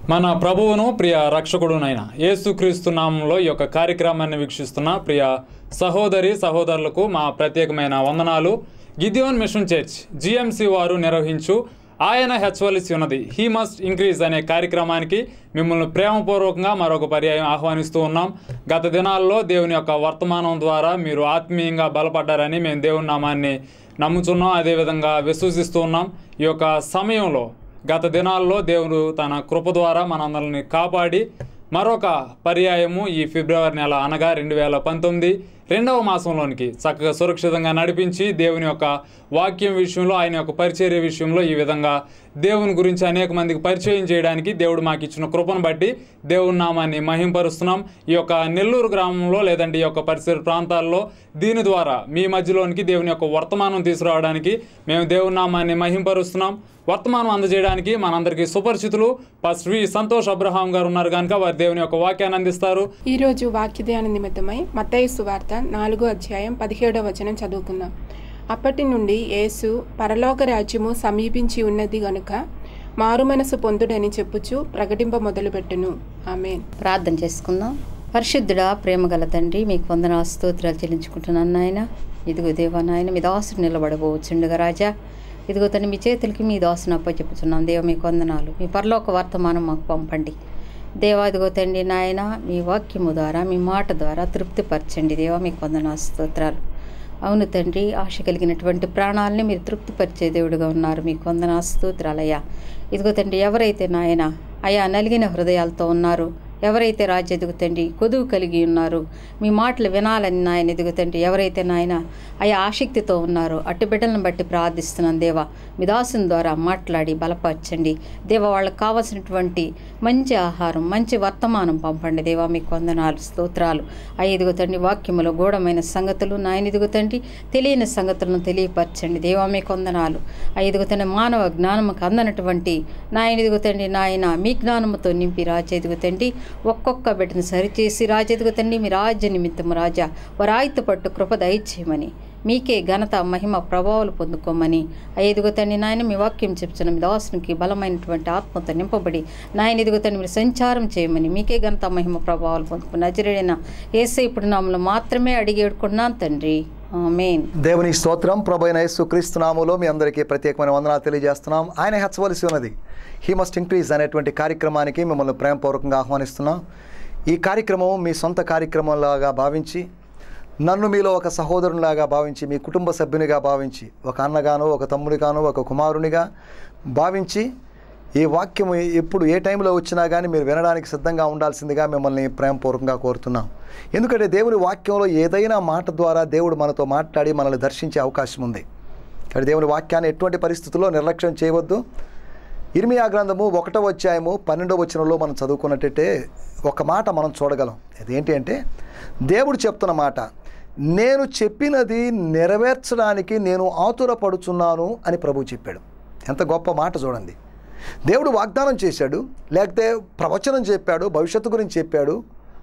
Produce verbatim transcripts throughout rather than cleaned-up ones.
మన ప్రభువును ప్రియ రక్షకుడునైన యేసుక్రీస్తు నామంలో ఈ యొక్క కార్యక్రమాన్ని వీక్షిస్తున్న ప్రియ సహోదరి సహోదరులకు మా ప్రత్యేకమైన వందనాలు. గిద్యోన్ మిషన్ చర్చ్ జిఎంసి వారు నిర్వహించు ఆయన హెచ్చవలసి ఉన్నది, హీ మస్ట్ ఇంక్రీజ్ అనే కార్యక్రమానికి మిమ్మల్ని ప్రేమపూర్వకంగా మరొక పర్యాయం ఆహ్వానిస్తూ ఉన్నాం. గత దినాల్లో దేవుని యొక్క వర్తమానం ద్వారా మీరు ఆత్మీయంగా బలపడ్డారని మేము దేవుని నామాన్ని నమ్ముచున్నాం, అదేవిధంగా విశ్వసిస్తూ ఉన్నాం. ఈ యొక్క సమయంలో గత దినాల్లో దేవుడు తన కృప ద్వారా మనందరిని కాపాడి మరొక పర్యాయము ఈ ఫిబ్రవరి నెల అనగా రెండు వేల పంతొమ్మిది రెండవ మాసంలోనికి చక్కగా సురక్షితంగా నడిపించి దేవుని యొక్క వాక్యం విషయంలో, ఆయన యొక్క పరిచర్య విషయంలో ఈ విధంగా దేవుని గురించి అనేక మందికి పరిచయం చేయడానికి దేవుడు మాకు ఇచ్చిన కృపను బట్టి దేవుని నామాన్ని మహింపరుస్తున్నాం. ఈ యొక్క నెల్లూరు గ్రామంలో లేదంటే ఈ యొక్క పరిసర ప్రాంతాల్లో దీని ద్వారా మీ మధ్యలోనికి దేవుని యొక్క వర్తమానం తీసుకురావడానికి మేము దేవుని నామాన్ని మహింపరుస్తున్నాం. వర్తమానం అందజేయడానికి మనందరికీ సుపరిచితులు పాస్టర్ వి సంతోష్ అబ్రహాం గారు ఉన్నారు కనుక వారి దేవుని యొక్క వాక్యాన్ని అందిస్తారు. ఈ రోజు వాక్య ధ్యాన నిమిత్తమై మత్తయి సువార్త నాలుగో అధ్యాయం పదిహేడవ వచనం చదువుకుందాం. అప్పటి నుండి యేసు పరలోక రాజ్యము సమీపించి ఉన్నది గనుక మారు మనసు పొందుడని చెప్పుచు ప్రకటింప మొదలుపెట్టును. ఆమేన్. ప్రార్థన చేసుకుందాం. పరిశుద్ధుడా, ప్రేమగల తండ్రి, మీకు వందన స్తోత్రాలు చెల్లించుకుంటున్నాను నాయన. ఇదిగో దేవా నాయన, మీ దాసుడు నిలబడబోచుండగా రాజా, ఇదిగో తండ్రి మీ చేతులకి మీ దాసుని అప్ప చెప్పుతున్నాను. దేవ మీకు వందనాలు, మీ పరలోక వర్తమానం మాకు పంపండి దేవా. ఇదిగో తండ్రి నాయన, మీ వాక్యము ద్వారా మీ మాట ద్వారా తృప్తిపరచండి దేవా, మీకు వందన స్తోత్రాలు. అవును తండ్రి, ఆశ కలిగినటువంటి ప్రాణాలని మీరు తృప్తిపరిచే దేవుడుగా ఉన్నారు, మీకు వందన స్తోత్రాలయ్యా. ఇదిగో తండ్రి, ఎవరైతే నాయన అయా నలిగిన హృదయాలతో ఉన్నారు, ఎవరైతే రాజ్య ఎదుగుతండి కొదువు కలిగి ఉన్నారు, మీ మాటలు వినాలని నాయన ఎదుగుతండి, ఎవరైతే నాయన అయా ఆసక్తితో ఉన్నారో అట్టి బిడ్డలను బట్టి ప్రార్థిస్తున్నాను దేవా. మీ దాసుని ద్వారా మాట్లాడి బలపరచండి దేవా. వాళ్ళకి కావాల్సినటువంటి మంచి ఆహారం, మంచి వర్తమానం పంపండి దేవా, మీకు వందనాలు స్తోత్రాలు. అయ్యి ఎదుగుతండి, వాక్యములో గూఢమైన సంగతులు నాయన ఎదుగుతండి, తెలియని సంగతులను తెలియపరచండి దేవా, మీకు వందనాలు. అయ్యి ఎదుగుతండి, మానవ జ్ఞానముకు అందనటువంటి నాయన ఎదుగుతండి నాయన మీ జ్ఞానముతో నింపి రాజ్య ఎదుగుతండి ఒక్కొక్క బిడ్డను సరిచేసి రాజెదుగుతండి, మీ రాజ్య నిమిత్తము రాజా వరాయితు పట్టు కృప దయచేయమని, మీకే ఘనత మహిమ ప్రభావాలు పొందుకోమని ఎదుగుతండి నాయన. మీ వాక్యం చెప్తున్న మీ దాసునికి బలమైనటువంటి ఆత్మతో నింపబడి నాయన ఎదుగుతండి మీరు సంచారం చేయమని, మీకే ఘనత మహిమ ప్రభావాలు పొందుకుని నజరేడైన యేసయ్య ఇప్పుడు నామములో మాత్రమే అడిగి వేడుకుంటున్నాను తండ్రి, ఆమేన్. దేవుని స్తోత్రం. ప్రభువైన యేసుక్రీస్తు నామములో మీ అందరికీ ప్రత్యేకమైన వందనాలు తెలియజేస్తున్నాం. ఆయన హెచ్చవలసి ఉన్నది, హీ మస్ట్ ఇంక్రీజ్ అనేటువంటి కార్యక్రమానికి మిమ్మల్ని ప్రేమపూర్వకంగా ఆహ్వానిస్తున్నాం. ఈ కార్యక్రమం మీ సొంత కార్యక్రమంలాగా భావించి, నన్ను మీలో ఒక సహోదరునిలాగా భావించి, మీ కుటుంబ సభ్యునిగా భావించి, ఒక అన్నగానో ఒక తమ్ముడిగానో ఒక కుమారునిగా భావించి, ఈ వాక్యం ఎప్పుడు ఏ టైంలో వచ్చినా కానీ మీరు వినడానికి సిద్ధంగా ఉండాల్సిందిగా మిమ్మల్ని ప్రేమపూర్వకంగా కోరుతున్నాం. ఎందుకంటే దేవుని వాక్యంలో ఏదైనా మాట ద్వారా దేవుడు మనతో మాట్లాడి మనల్ని దర్శించే అవకాశం ఉంది. కాబట్టి దేవుని వాక్యాన్ని ఎటువంటి పరిస్థితుల్లో నిర్లక్ష్యం చేయవద్దు. ఇర్మియా గ్రంథము ఒకటో అధ్యాయము పన్నెండవ వచనంలో మనం చదువుకున్నట్టయితే ఒక మాట మనం చూడగలం. అదేంటి అంటే, దేవుడు చెప్తున్న మాట, నేను చెప్పినది నెరవేర్చడానికి నేను ఆతురపడుచున్నాను అని ప్రభువు చెప్పాడు. ఎంత గొప్ప మాట చూడండి. దేవుడు వాగ్దానం చేశాడు, లేకపోతే ప్రవచనం చెప్పాడు, భవిష్యత్తు గురించి చెప్పాడు.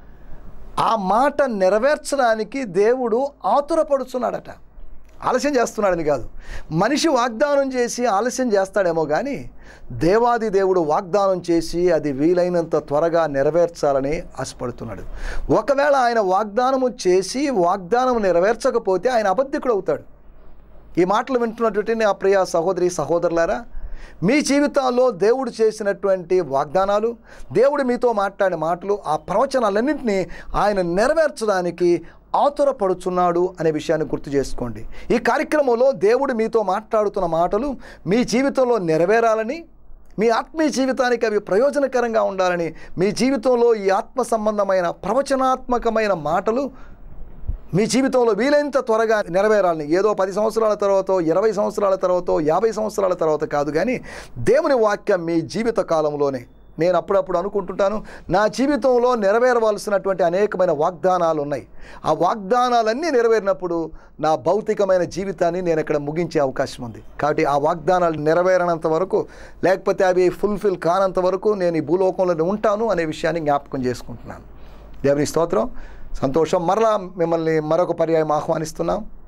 ఆ మాట నెరవేర్చడానికి దేవుడు ఆతురపడుతున్నాడట. ఆలస్యం చేస్తున్నాడని కాదు. మనిషి వాగ్దానం చేసి ఆలస్యం చేస్తాడేమో కానీ దేవాది దేవుడు వాగ్దానం చేసి అది వీలైనంత త్వరగా నెరవేర్చాలని ఆశపడుతున్నాడు. ఒకవేళ ఆయన వాగ్దానము చేసి వాగ్దానం నెరవేర్చకపోతే ఆయన అబద్ధికుడు అవుతాడు. ఈ మాటలు వింటున్నటువంటి నా ప్రియ సహోదరి సహోదరులారా, మీ జీవితాల్లో దేవుడు చేసినటువంటి వాగ్దానాలు, దేవుడు మీతో మాట్లాడిన మాటలు, ఆ ప్రవచనాలన్నింటినీ ఆయన నెరవేర్చడానికి ఆతురపడుచున్నాడు అనే విషయాన్ని గుర్తు చేసుకోండి. ఈ కార్యక్రమంలో దేవుడు మీతో మాట్లాడుతున్న మాటలు మీ జీవితంలో నెరవేరాలని, మీ ఆత్మీయ జీవితానికి అవి ప్రయోజనకరంగా ఉండాలని, మీ జీవితంలో ఈ ఆత్మ సంబంధమైన ప్రవచనాత్మకమైన మాటలు మీ జీవితంలో వీలైనంత త్వరగా నెరవేరాలని, ఏదో పది సంవత్సరాల తర్వాత, ఇరవై సంవత్సరాల తర్వాత, యాభై సంవత్సరాల తర్వాత కాదు, కానీ దేవుని వాక్యం మీ జీవిత కాలంలోనే. నేను అప్పుడప్పుడు అనుకుంటుంటాను, నా జీవితంలో నెరవేరవలసినటువంటి అనేకమైన వాగ్దానాలు ఉన్నాయి. ఆ వాగ్దానాలన్నీ నెరవేరినప్పుడు నా భౌతికమైన జీవితాన్ని నేను ఇక్కడ ముగించే అవకాశం ఉంది. కాబట్టి ఆ వాగ్దానాలు నెరవేరనంత వరకు, లేకపోతే అవి ఫుల్ఫిల్ కానంత వరకు నేను ఈ భూలోకంలోనే ఉంటాను అనే విషయాన్ని జ్ఞాపకం చేసుకుంటున్నాను. దేవుని స్తోత్రం. సంతోషం. మరలా మిమ్మల్ని మరొక పర్యాయం ఆహ్వానిస్తున్నాం.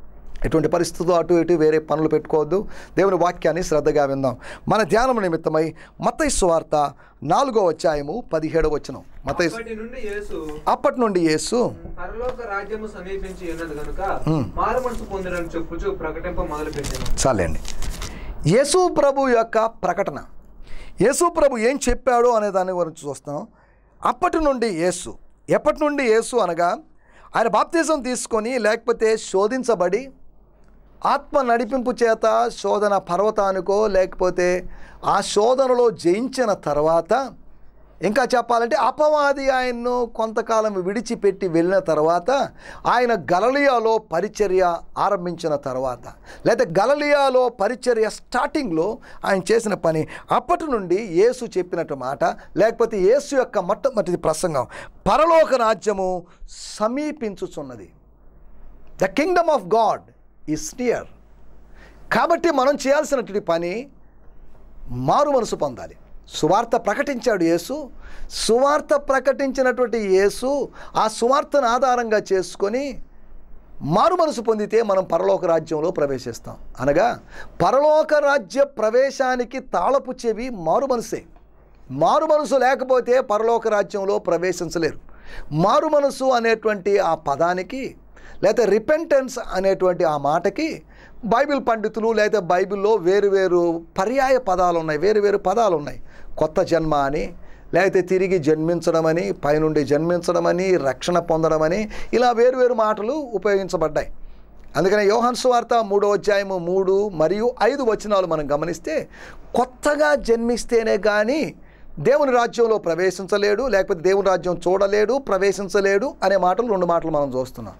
ఎటువంటి పరిస్థితులు అటు ఇటు వేరే పనులు పెట్టుకోవద్దు. దేవుని వాక్యాన్ని శ్రద్ధగా విందాం. మన ధ్యానం నిమిత్తమై మత్తయి సువార్త నాలుగో అధ్యాయము పదిహేడవ వచనం. మత్తయి అప్పటి నుండి యేసు అప్పటి నుండి యేసు పరలోక రాజ్యము సమీపించి ఉన్నది గనుక మారు మనసు పొందినని చెప్పుచు ప్రకటింప మొదలుపెట్టాను. చాలండి. యేసు ప్రభు యొక్క ప్రకటన, యేసు ప్రభు ఏం చెప్పాడో అనే దాని గురించి చూస్తాం. అప్పటి నుండి యేసు, ఎప్పటి నుండి యేసు అనగా ఆయన బాప్తిజం తీసుకొని లేకపోతే శోధించబడి ఆత్మ నడిపింపు చేత శోధన పర్వతానికో లేకపోతే ఆ శోధనలో జయించిన తర్వాత, ఇంకా చెప్పాలంటే అపవాది ఆయన్ను కొంతకాలం విడిచిపెట్టి వెళ్ళిన తర్వాత, ఆయన గలిలయలో పరిచర్య ఆరంభించిన తర్వాత, లేదా గలిలయలో పరిచర్య స్టార్టింగ్లో ఆయన చేసిన పని, అప్పటి నుండి యేసు చెప్పినట్టు మాట, లేకపోతే యేసు యొక్క మొట్టమొదటి ప్రసంగం, పరలోక రాజ్యము సమీపించుచున్నది. The kingdom of God is near. కాబట్టి మనం చేయాల్సినటువంటి పని మారు మనసు పొందాలి. సువార్త ప్రకటించాడు యేసు. సువార్త ప్రకటించినటువంటి యేసు ఆ సువార్తను ఆధారంగా చేసుకొని మారు మనసు పొందితే మనం పరలోక రాజ్యంలో ప్రవేశిస్తాం. అనగా పరలోక రాజ్య ప్రవేశానికి తాళపు చెవి మారు మనసే. మారు మనసు లేకపోతే పరలోక రాజ్యంలో ప్రవేశించలేరు. మారు మనసు అనేటువంటి ఆ పదానికి లేదా రిపెంటెన్స్ అనేటువంటి ఆ మాటకి బైబిల్ పండితులు లేదా బైబిల్లో వేరు వేరు పర్యాయ పదాలు ఉన్నాయి, వేరు వేరు పదాలు ఉన్నాయి. కొత్త జన్మ అని, లేకపోతే తిరిగి జన్మించడమని, పైనుండి జన్మించడమని, రక్షణ పొందడమని, ఇలా వేరు వేరు మాటలు ఉపయోగించబడ్డాయి. అందుకని యోహాను సువార్త మూడో అధ్యాయము మూడు మరియు ఐదు వచనాలు మనం గమనిస్తే, కొత్తగా జన్మిస్తేనే కానీ దేవుని రాజ్యంలో ప్రవేశించలేడు, లేకపోతే దేవుని రాజ్యం చూడలేడు, ప్రవేశించలేడు అనే మాటలు రెండు మాటలు మనం చూస్తున్నాం.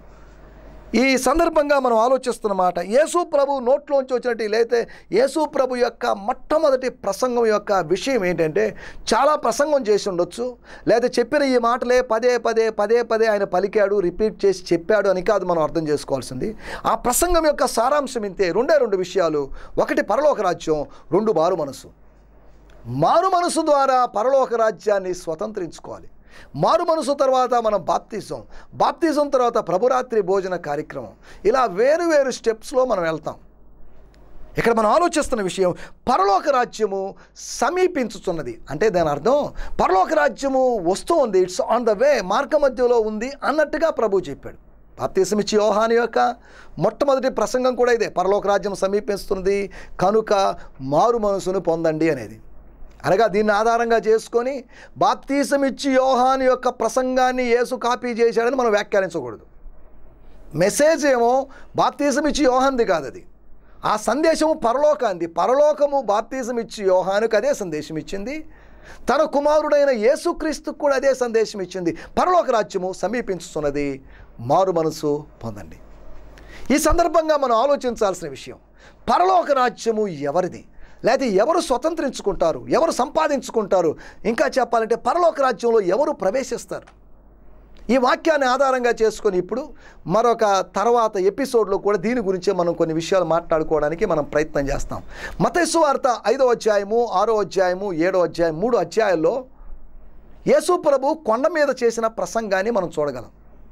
ఈ సందర్భంగా మనం ఆలోచిస్తున్న మాట, యేసు ప్రభు నోట్లోంచి వచ్చినట్టు లేతే యేసు ప్రభు యొక్క మొట్టమొదటి ప్రసంగం యొక్క విషయం ఏంటంటే, చాలా ప్రసంగం చేసి ఉండొచ్చు, లేదా చెప్పిన ఈ మాటలే పదే పదే పదే పదే ఆయన పలికాడు, రిపీట్ చేసి చెప్పాడు అని కాదు మనం అర్థం చేసుకోవాల్సింది. ఆ ప్రసంగం యొక్క సారాంశం ఇంతే, రెండే రెండు విషయాలు. ఒకటి పరలోక రాజ్యం, రెండు మారు మనసు. మారు మనసు ద్వారా పరలోక రాజ్యాన్ని స్వతంత్రించుకోవాలి. మారు మనసు తర్వాత మనం బాప్తిజం, బాప్తిజం తర్వాత ప్రభురాత్రి భోజన కార్యక్రమం, ఇలా వేరు వేరు స్టెప్స్లో మనం వెళ్తాం. ఇక్కడ మనం ఆలోచిస్తున్న విషయం, పరలోక రాజ్యము సమీపించుతున్నది అంటే దాని అర్థం పరలోక రాజ్యము వస్తూ ఉంది, ఇట్స్ ఆన్ ద వే, మార్గ మధ్యలో ఉంది అన్నట్టుగా ప్రభు చెప్పాడు. బాప్తిసం ఇచ్చి యోహాను యొక్క మొట్టమొదటి ప్రసంగం కూడా ఇదే, పరలోక రాజ్యం సమీపిస్తున్నది కనుక మారు మనసును పొందండి అనేది. అనగా దీన్ని ఆధారంగా చేసుకొని బాప్తీసం ఇచ్చి యోహాను యొక్క ప్రసంగాన్ని యేసు కాపీ చేశాడని మనం వ్యాఖ్యానించకూడదు. మెసేజ్ ఏమో బాప్తీసం ఇచ్చి యోహాన్ది కాదు, అది ఆ సందేశము పరలోకాంది. పరలోకము బాప్తీసం ఇచ్చి యోహానుకు అదే సందేశం ఇచ్చింది, తన కుమారుడైన యేసుక్రీస్తుకు కూడా అదే సందేశం ఇచ్చింది. పరలోక రాజ్యము సమీపించుతున్నది, మారు మనసు పొందండి. ఈ సందర్భంగా మనం ఆలోచించాల్సిన విషయం, పరలోక రాజ్యము ఎవరిది, లేకపోతే ఎవరు స్వతంత్రించుకుంటారు, ఎవరు సంపాదించుకుంటారు, ఇంకా చెప్పాలంటే పరలోక రాజ్యంలో ఎవరు ప్రవేశిస్తారు. ఈ వాక్యాన్ని ఆధారంగా చేసుకొని ఇప్పుడు మరొక తర్వాత ఎపిసోడ్లో కూడా దీని గురించే మనం కొన్ని విషయాలు మాట్లాడుకోవడానికి మనం ప్రయత్నం చేస్తాం. మత్తయి సువార్త ఐదో అధ్యాయము, ఆరో అధ్యాయము, ఏడో అధ్యాయం, మూడు అధ్యాయాల్లో యేసు ప్రభు కొండ మీద చేసిన ప్రసంగాన్ని మనం చూడగలం.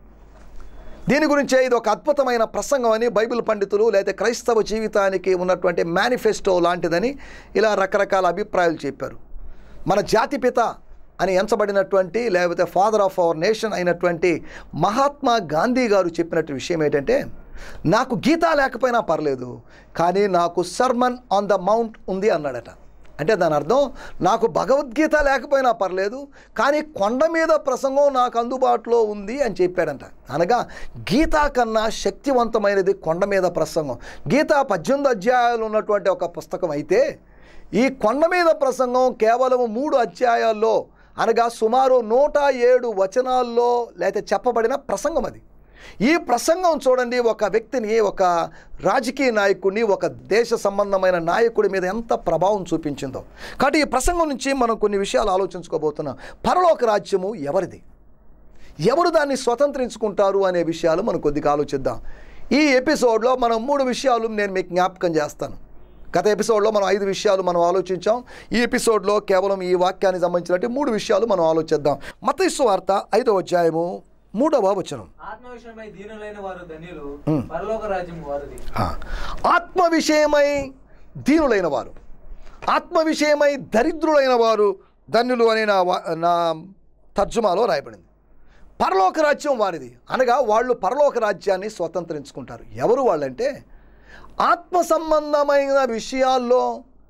దీని గురించే ఇది ఒక అద్భుతమైన ప్రసంగం అని బైబిల్ పండితులు లేదా క్రైస్తవ జీవితానికి ఉన్నటువంటి మేనిఫెస్టో లాంటిదని ఇలా రకరకాల అభిప్రాయాలు చెప్పారు. మన జాతిపిత అని ఎంచబడినటువంటి లేకపోతే ఫాదర్ ఆఫ్ అవర్ నేషన్ అయినటువంటి మహాత్మా గాంధీ గారు చెప్పినట్టు విషయం ఏంటంటే, నాకు గీత లేకపోయినా పర్లేదు కానీ నాకు సర్మన్ ఆన్ ద మౌంట్ ఉంది అన్నాడట. అంటే దాని అర్థం, నాకు భగవద్గీత లేకపోయినా పర్లేదు కానీ కొండ మీద ప్రసంగం నాకు అందుబాటులో ఉంది అని చెప్పాడంట. అనగా గీతా కన్నా శక్తివంతమైనది కొండ మీద ప్రసంగం. గీత పద్దెనిమిది అధ్యాయాలు ఉన్నటువంటి ఒక పుస్తకం అయితే, ఈ కొండ మీద ప్రసంగం కేవలం మూడు అధ్యాయాల్లో అనగా సుమారు నూట ఏడు వచనాల్లో లేకపోతే చెప్పబడిన ప్రసంగం అది. ఈ ప్రసంగం చూడండి, ఒక వ్యక్తిని, ఒక రాజకీయ నాయకుడిని, ఒక దేశ సంబంధమైన నాయకుడి మీద ఎంత ప్రభావం చూపించిందో. కాబట్టి ఈ ప్రసంగం నుంచి మనం కొన్ని విషయాలు ఆలోచించుకోబోతున్నాం. పరలోక రాజ్యము ఎవరిది, ఎవరు దాన్ని స్వతంత్రించుకుంటారు అనే విషయాలు మనం కొద్దిగా ఆలోచిద్దాం. ఈ ఎపిసోడ్లో మనం మూడు విషయాలు నేను మీకు జ్ఞాపకం చేస్తాను. గత ఎపిసోడ్లో మనం ఐదు విషయాలు మనం ఆలోచించాం. ఈ ఎపిసోడ్లో కేవలం ఈ వాక్యానికి సంబంధించినట్టు మూడు విషయాలు మనం ఆలోచిద్దాం. మత్తయి సువార్త ఐదో అధ్యాయము మూడవ వచనం. ఆత్మ విషయమై దీనులైన వారు ధన్యులు, పరలోక రాజ్యం వారిది. ఆత్మ విషయమై దీనులైన వారు, ఆత్మ విషయమై దరిద్రులైన వారు ధన్యులు అని నా నా తర్జుమాలో రాయబడింది. పరలోక రాజ్యం వారిది అనగా వాళ్ళు పరలోక రాజ్యాన్ని స్వతంత్రించుకుంటారు. ఎవరు వాళ్ళంటే ఆత్మ సంబంధమైన విషయాల్లో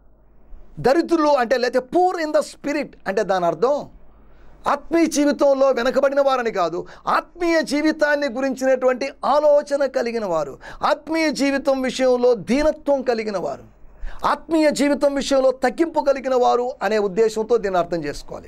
దరిద్రులు అంటే, లేకపోతే పూర్ ఇన్ ద స్పిరిట్ అంటే దాని అర్థం ఆత్మీయ జీవితంలో వెనకబడిన వారని కాదు, ఆత్మీయ జీవితాన్ని గురించినటువంటి ఆలోచన కలిగిన వారు, ఆత్మీయ జీవితం విషయంలో దీనత్వం కలిగిన వారు, ఆత్మీయ జీవితం విషయంలో తగ్గింపు కలిగిన వారు అనే ఉద్దేశంతో దీన్ని అర్థం చేసుకోవాలి.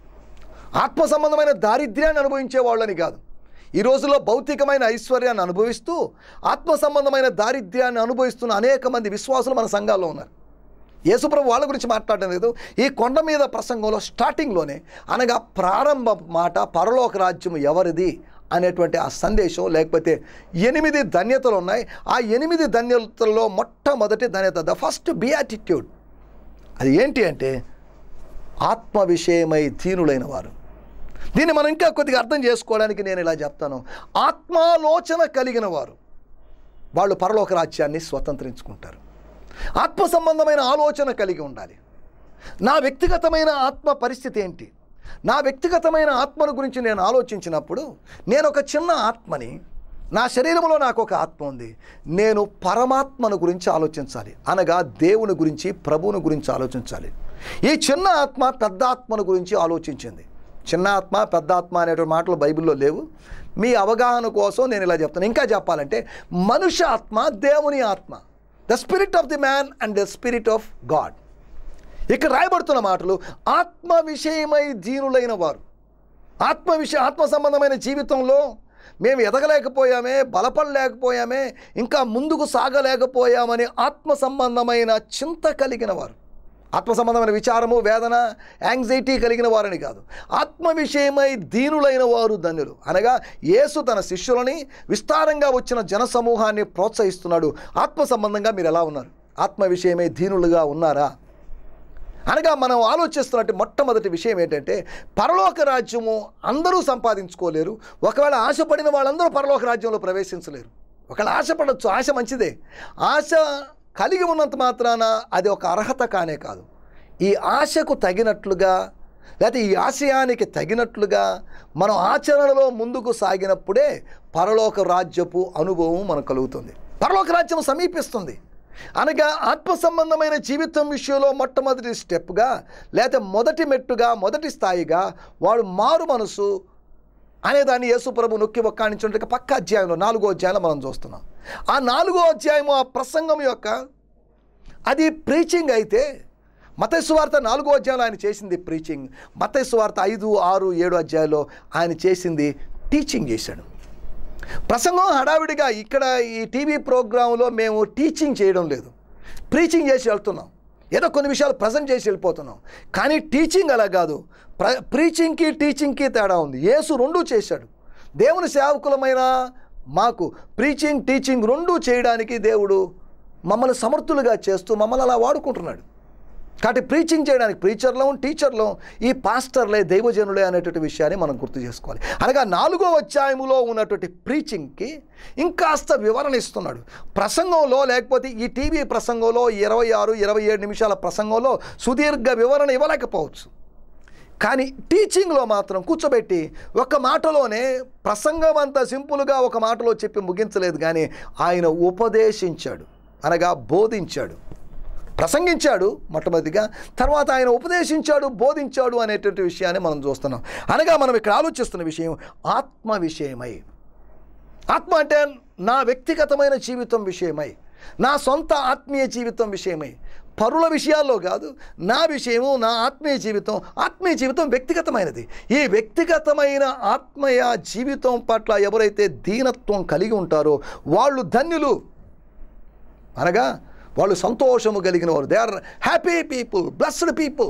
ఆత్మ సంబంధమైన దారిద్ర్యాన్ని అనుభవించే వాళ్ళని కాదు. ఈ రోజుల్లో భౌతికమైన ఐశ్వర్యాన్ని అనుభవిస్తూ ఆత్మ సంబంధమైన దారిద్ర్యాన్ని అనుభవిస్తున్న అనేక మంది విశ్వాసులు మన సంఘాల్లో ఉన్నారు. యేసుప్రభు వాళ్ళ గురించి మాట్లాడడం లేదు. ఈ కొండ మీద ప్రసంగంలో స్టార్టింగ్లోనే అనగా ప్రారంభ మాట పరలోక రాజ్యం ఎవరిది అనేటువంటి ఆ సందేశం, లేకపోతే ఎనిమిది ధన్యతలు ఉన్నాయి. ఆ ఎనిమిది ధన్యతల్లో మొట్టమొదటి ధన్యత, ద ఫస్ట్ బియాటిట్యూడ్, అది ఏంటి అంటే ఆత్మ విషయమై దీనులైన వారు. దీన్ని మనం ఇంకా కొద్దిగా అర్థం చేసుకోవడానికి నేను ఇలా చెప్తాను. ఆత్మాలోచన కలిగిన వారు వాళ్ళు పరలోక రాజ్యాన్ని స్వతంత్రించుకుంటారు. ఆత్మ సంబంధమైన ఆలోచన కలిగి ఉండాలి. నా వ్యక్తిగతమైన ఆత్మ పరిస్థితి ఏంటి, నా వ్యక్తిగతమైన ఆత్మను గురించి నేను ఆలోచించినప్పుడు నేను ఒక చిన్న ఆత్మని, నా శరీరంలో నాకు ఒక ఆత్మ ఉంది, నేను పరమాత్మను గురించి ఆలోచించాలి, అనగా దేవుని గురించి ప్రభువుని గురించి ఆలోచించాలి. ఈ చిన్న ఆత్మ పెద్ద ఆత్మను గురించి ఆలోచించింది. చిన్న ఆత్మ పెద్ద ఆత్మ అనేటువంటి మాటలు బైబిల్లో లేవు. మీ అవగాహన కోసం నేను ఇలా చెప్తాను. ఇంకా చెప్పాలంటే మనుష్య ఆత్మ, దేవుని ఆత్మ, the spirit of the man and the spirit of God. ఇక్కడ రాయబడుతున్న మాటలు ఆత్మ విషయమై దీనులైన వారు. ఆత్మ విషయ ఆత్మ సంబంధమైన జీవితంలో మేము ఎదగలేకపోయామే, బలపడలేకపోయామే, ఇంకా ముందుకు సాగలేకపోయామని ఆత్మ సంబంధమైన చింత కలిగిన వారు, ఆత్మ సంబంధమైన విచారము, వేదన, యాంగ్జైటీ కలిగిన వారని కాదు, ఆత్మ విషయమై దీనులైన వారు ధన్యులు. అనగా యేసు తన శిష్యులని, విస్తారంగా వచ్చిన జనసమూహాన్ని ప్రోత్సహిస్తున్నాడు. ఆత్మ సంబంధంగా మీరు ఎలా ఉన్నారు? ఆత్మ విషయమై దీనులుగా ఉన్నారా? అనగా మనం ఆలోచిస్తున్నట్టు మొట్టమొదటి విషయం ఏంటంటే పరలోక రాజ్యము అందరూ సంపాదించుకోలేరు. ఒకవేళ ఆశపడిన వాళ్ళందరూ పరలోక రాజ్యంలో ప్రవేశించలేరు. ఒకవేళ ఆశపడవచ్చు, ఆశ మంచిదే. ఆశ కలిగి ఉన్నంత మాత్రాన అది ఒక అర్హత కానే కాదు. ఈ ఆశకు తగినట్లుగా, లేకపోతే ఈ ఆశయానికి తగినట్లుగా మనం ఆచరణలో ముందుకు సాగినప్పుడే పరలోక రాజ్యపు అనుభవం మనకు కలుగుతుంది. పరలోక రాజ్యం సమీపిస్తుంది. అనగా ఆత్మ సంబంధమైన జీవితం విషయంలో మొట్టమొదటి స్టెప్గా, లేకపోతే మొదటి మెట్టుగా, మొదటి స్థాయిగా వాడు మారు మనసు అనేదాన్ని యేసు ప్రభు నొక్కి ఒక్కాణించుంటే పక్క అధ్యాయంలో నాలుగో అధ్యాయంలో మనం చూస్తున్నాం. ఆ నాలుగో అధ్యాయము ఆ ప్రసంగం యొక్క అది ప్రీచింగ్ అయితే, మత్తయి సువార్త నాలుగో అధ్యాయంలో ఆయన చేసింది ప్రీచింగ్, మత్తయి సువార్త ఐదు ఆరు ఏడు అధ్యాయంలో ఆయన చేసింది టీచింగ్ చేశాడు. ప్రసంగం హడావిడిగా ఇక్కడ ఈ టీవీ ప్రోగ్రాంలో మేము టీచింగ్ చేయడం లేదు, ప్రీచింగ్ చేసి వెళ్తున్నాం. ఏదో కొన్ని విషయాలు ప్రజెంట్ చేసి వెళ్ళిపోతున్నాం. కానీ టీచింగ్ అలా కాదు. ప్ర ప్రీచింగ్కి టీచింగ్కి తేడా ఉంది. యేసు రెండూ చేశాడు. దేవుని సేవకులమైన మాకు ప్రీచింగ్, టీచింగ్ రెండూ చేయడానికి దేవుడు మమ్మల్ని సమర్థులుగా చేస్తూ మమ్మల్ని అలా వాడుకుంటున్నాడు. కాబట్టి ప్రీచింగ్ చేయడానికి ప్రీచర్లం, టీచర్లం, ఈ పాస్టర్లే, దైవజనులే అనేటువంటి విషయాన్ని మనం గుర్తు చేసుకోవాలి. అనగా నాలుగో అధ్యాయములో ఉన్నటువంటి ప్రీచింగ్కి ఇంకాస్త వివరణ ఇస్తున్నాడు. ప్రసంగంలో, లేకపోతే ఈ టీవీ ప్రసంగంలో ఇరవై ఆరు ఇరవై ఏడు నిమిషాల ప్రసంగంలో సుదీర్ఘ వివరణ ఇవ్వలేకపోవచ్చు. కానీ టీచింగ్లో మాత్రం కూర్చోబెట్టి ఒక మాటలోనే ప్రసంగం అంతా సింపుల్గా ఒక మాటలో చెప్పి ముగించలేదు, కానీ ఆయన ఉపదేశించాడు, అనగా బోధించాడు. ప్రసంగించాడు మొట్టమొదటిగా, తర్వాత ఆయన ఉపదేశించాడు, బోధించాడు అనేటువంటి విషయాన్ని మనం చూస్తున్నాం. అనగా మనం ఇక్కడ ఆలోచిస్తున్న విషయం ఆత్మ విషయమై. ఆత్మ అంటే నా వ్యక్తిగతమైన జీవితం విషయమై, నా సొంత ఆత్మీయ జీవితం విషయమై, పరుల విషయాల్లో కాదు, నా విషయము, నా ఆత్మీయ జీవితం. ఆత్మీయ జీవితం వ్యక్తిగతమైనది. ఈ వ్యక్తిగతమైన ఆత్మీయ జీవితం పట్ల ఎవరైతే దీనత్వం కలిగి ఉంటారో వాళ్ళు ధన్యులు. అనగా వాళ్ళు సంతోషము కలిగిన వారు. They are happy people, blessed people.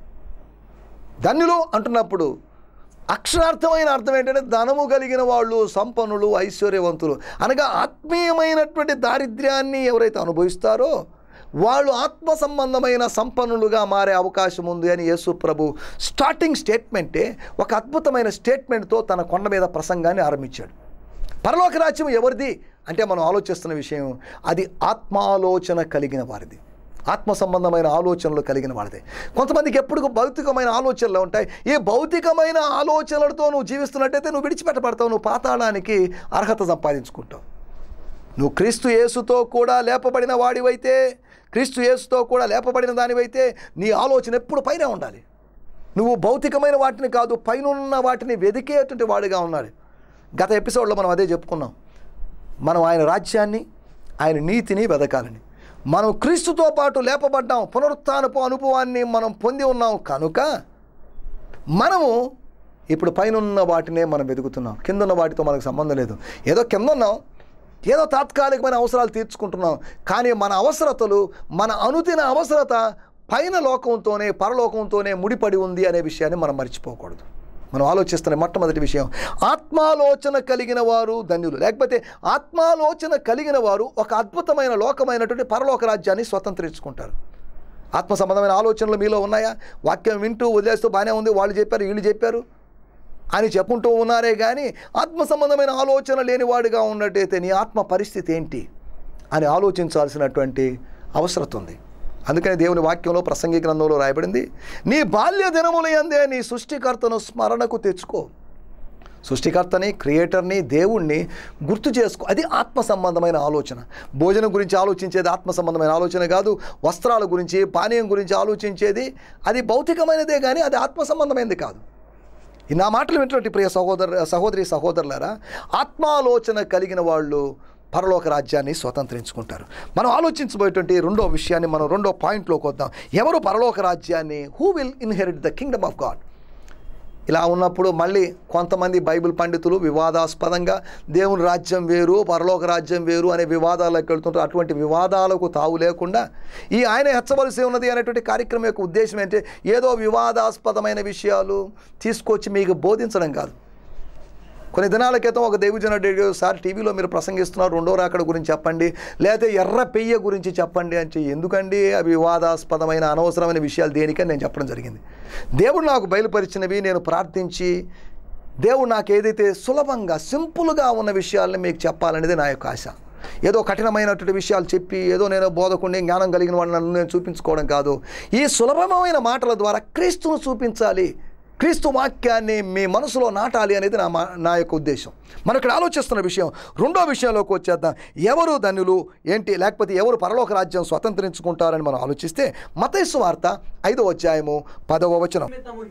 ధన్యులు అంటున్నప్పుడు అక్షరార్థమైన అర్థం ఏంటంటే ధనము కలిగిన వాళ్ళు, సంపన్నులు, ఐశ్వర్యవంతులు. అనగా ఆత్మీయమైనటువంటి దారిద్ర్యాన్ని ఎవరైతే అనుభవిస్తారో వాళ్ళు ఆత్మ సంబంధమైన సంపన్నులుగా మారే అవకాశం ఉంది అని యేసు ప్రభు స్టార్టింగ్ స్టేట్మెంటే ఒక అద్భుతమైన స్టేట్మెంట్తో తన కొండ మీద ప్రసంగాన్ని ఆరంభించాడు. పరలోక రాజ్యం ఎవరిది అంటే మనం ఆలోచిస్తున్న విషయం అది ఆత్మాలోచన కలిగిన వారిది, ఆత్మ సంబంధమైన ఆలోచనలు కలిగిన వాడిదే. కొంతమందికి ఎప్పుడు భౌతికమైన ఆలోచనలు ఉంటాయి. ఈ భౌతికమైన ఆలోచనలతో నువ్వు జీవిస్తున్నట్టయితే నువ్వు విడిచిపెట్టబడతావు, నువ్వు పాతాళానికి అర్హత సంపాదించుకుంటావు. నువ్వు క్రీస్తు యేసుతో కూడా లేపబడిన వాడివైతే, క్రీస్తు యేసుతో కూడా లేపబడిన దానివైతే నీ ఆలోచన ఎప్పుడు పైన ఉండాలి. నువ్వు భౌతికమైన వాటిని కాదు, పైనున్న వాటిని వెదికేటువంటి వాడిగా ఉన్నాడు. గత ఎపిసోడ్లో మనం అదే చెప్పుకున్నాం. మనం ఆయన రాజ్యాన్ని, ఆయన నీతిని వెదకాలని. మనం క్రీస్తుతో పాటు లేపబడ్డాం, పునరుత్థానపు అనుభవాన్ని మనం పొంది ఉన్నాం కనుక మనము ఇప్పుడు పైన ఉన్న వాటినే మనం వెతుకుతున్నాం, కింద ఉన్న వాటితో మనకు సంబంధం లేదు. ఏదో కింద ఉన్నాం, ఏదో తాత్కాలికమైన అవసరాలు తీర్చుకుంటున్నాం, కానీ మన అవసరతలు, మన అనుదిన అవసరత పైన లోకంతోనే, పరలోకంతోనే ముడిపడి ఉంది అనే విషయాన్ని మనం మర్చిపోకూడదు. మనం ఆలోచిస్తున్న మొట్టమొదటి విషయం ఆత్మాలోచన కలిగిన వారు ధన్యులు, లేకపోతే ఆత్మాలోచన కలిగిన వారు ఒక అద్భుతమైన లోకమైనటువంటి పరలోక రాజ్యాన్ని స్వతంత్రించుకుంటారు. ఆత్మ సంబంధమైన ఆలోచనలు మీలో ఉన్నాయా? వాక్యం వింటూ వదిలేస్తూ బాగానే ఉంది, వాళ్ళు చెప్పారు వీళ్ళు చెప్పారు అని చెప్పుకుంటూ ఉన్నారే కానీ ఆత్మ సంబంధమైన ఆలోచన లేనివాడిగా ఉన్నట్టయితే నీ ఆత్మ పరిస్థితి ఏంటి అని ఆలోచించాల్సినటువంటి అవసరం ఉంది. అందుకని దేవుని వాక్యంలో ప్రసంగి గ్రంథంలో రాయబడింది, నీ బాల్య దినముల యందే నీ సృష్టికర్తను స్మరణకు తెచ్చుకో. సృష్టికర్తని, క్రియేటర్ని, దేవుణ్ణి గుర్తు చేసుకో. అది ఆత్మ సంబంధమైన ఆలోచన. భోజనం గురించి ఆలోచించేది ఆత్మ సంబంధమైన ఆలోచన కాదు. వస్త్రాల గురించి, పానీయం గురించి ఆలోచించేది అది భౌతికమైనదే కానీ అది ఆత్మ సంబంధమైనది కాదు. నా మాటలు వింటున్నట్టు ప్రియ సహోదరు సహోదరి సహోదరులారా, ఆత్మాలోచన కలిగిన వాళ్ళు పరలోక రాజ్యాన్ని స్వతంత్రించుకుంటారు. మనం ఆలోచించబోయేటువంటి రెండో విషయాన్ని మనం రెండో పాయింట్లోకి వద్దాం. ఎవరు పరలోక రాజ్యాన్ని, who will inherit the kingdom of God? ఇలా ఉన్నప్పుడు మళ్ళీ కొంతమంది బైబిల్ పండితులు వివాదాస్పదంగా దేవుని రాజ్యం వేరు, పరలోక రాజ్యం వేరు అనే వివాదాలకు వెళ్తుంటారు. అటువంటి వివాదాలకు తావు లేకుండా ఈ ఆయన హెచ్చవలసి ఉన్నది అనేటువంటి కార్యక్రమం యొక్క ఉద్దేశం ఏంటంటే ఏదో వివాదాస్పదమైన విషయాలు తీసుకొచ్చి మీకు బోధించడం కాదు. కొన్ని దినాల క్రితం ఒక దైవజనుడు సార్ టీవీలో మీరు ప్రసంగిస్తున్నారు, రెండో రాకడ గురించి చెప్పండి, లేకపోతే ఎర్ర పెయ్య గురించి చెప్పండి అంటే ఎందుకండి అవి వివాదాస్పదమైన అనవసరమైన విషయాలు దేనికని నేను చెప్పడం జరిగింది. దేవుడు నాకు బయలుపరిచినవి నేను ప్రార్థించి దేవుడు నాకు ఏదైతే సులభంగా సింపుల్గా ఉన్న విషయాలను మీకు చెప్పాలనేది నా యొక్క ఆశ. ఏదో కఠినమైనటువంటి విషయాలు చెప్పి ఏదో నేను బోధకుండి జ్ఞానం కలిగిన వాడిని నన్ను నేను చూపించుకోవడం కాదు. ఈ సులభమైన మాటల ద్వారా క్రీస్తును చూపించాలి, క్రీస్తు వాక్యాన్ని మీ మనసులో నాటాలి అనేది నా నా యొక్క ఉద్దేశం. మనం ఇక్కడ ఆలోచిస్తున్న విషయం రెండో విషయంలోకి వచ్చేద్దాం. ఎవరు ధన్యులు ఏంటి, లేకపోతే ఎవరు పరలోక రాజ్యం స్వతంత్రించుకుంటారని మనం ఆలోచిస్తే మత్తయి సువార్త ఐదో అధ్యాయము పదవ వచనం.